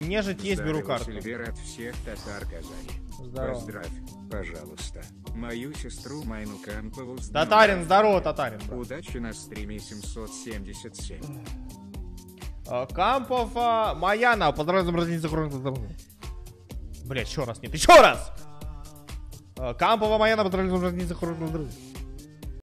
Нежить есть, беру карту. Сильвер от всех татар Казани. Здорово. Поздравь, пожалуйста, мою сестру Майну Кампову. с днем Татарин, рождения. здорово, Татарин. брат. Удачи на стриме 777. Кампов, Маяна, поздравляю, заморозить Блять, еще раз, нет, еще раз! Кампова, Маяна, поздравляю, заморозить